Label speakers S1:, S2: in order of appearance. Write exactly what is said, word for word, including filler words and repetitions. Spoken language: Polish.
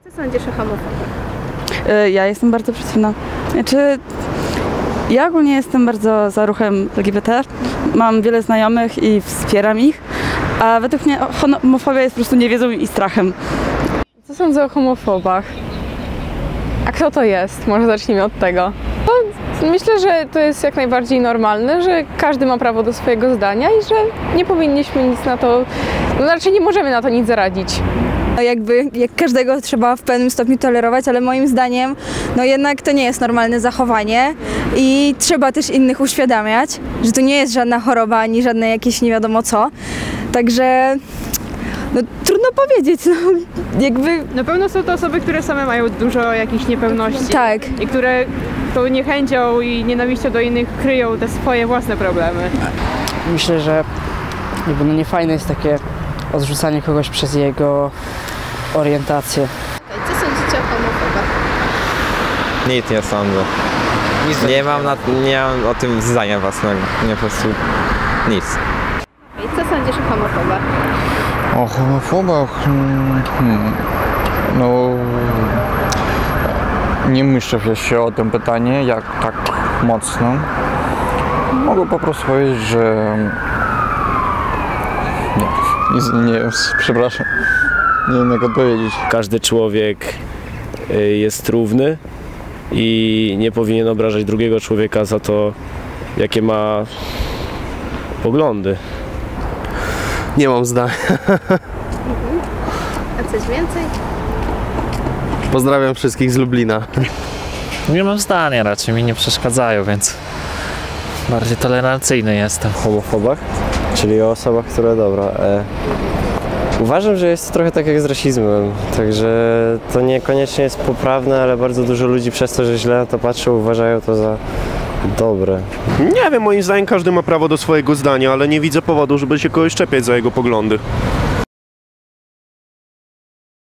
S1: Co sądzisz o homofobach?
S2: Ja jestem bardzo przeciwna. Znaczy, ja ogólnie jestem bardzo za ruchem L G B T. Mam wiele znajomych i wspieram ich, a według mnie homofobia jest po prostu niewiedzą i strachem.
S3: Co sądzę o homofobach? A kto to jest? Może zacznijmy od tego. No, myślę, że to jest jak najbardziej normalne, że każdy ma prawo do swojego zdania i że nie powinniśmy nic na to, no raczej nie możemy na to nic zaradzić.
S4: No jakby jak każdego trzeba w pewnym stopniu tolerować, ale moim zdaniem no jednak to nie jest normalne zachowanie i trzeba też innych uświadamiać, że to nie jest żadna choroba ani żadne jakieś nie wiadomo co. Także no trudno powiedzieć, no jakby...
S5: Na pewno są to osoby, które same mają dużo jakichś niepewności.
S4: Tak.
S5: I które tą niechęcią i nienawiścią do innych kryją te swoje własne problemy.
S6: Myślę, że jakby no niefajne jest takie odrzucanie kogoś przez jego orientację.
S1: Co sądzicie o homofobach?
S7: Nic nie sądzę. Nic nie, mam na, nie mam o tym zdania własnego. Nie po prostu nic.
S1: Co sądzisz o homofobach?
S8: O homofobach? Hmm. No... Nie myślę się o tym pytanie, jak tak mocno. Mogę po prostu powiedzieć, że... Nie, nie, nie przepraszam. Nie wiem jak odpowiedzieć.
S9: Każdy człowiek jest równy i nie powinien obrażać drugiego człowieka za to, jakie ma poglądy.
S10: Nie mam zdania.
S1: A coś więcej?
S10: Pozdrawiam wszystkich z Lublina.
S11: Nie mam zdania, raczej mi nie przeszkadzają, więc bardziej tolerancyjny jestem.
S12: O homofobach, czyli o osobach, które dobra. E, uważam, że jest trochę tak jak z rasizmem, także to niekoniecznie jest poprawne, ale bardzo dużo ludzi przez to, że źle na to patrzą, uważają to za dobre.
S13: Nie wiem, moim zdaniem każdy ma prawo do swojego zdania, ale nie widzę powodu, żeby się kogoś czepiać za jego poglądy.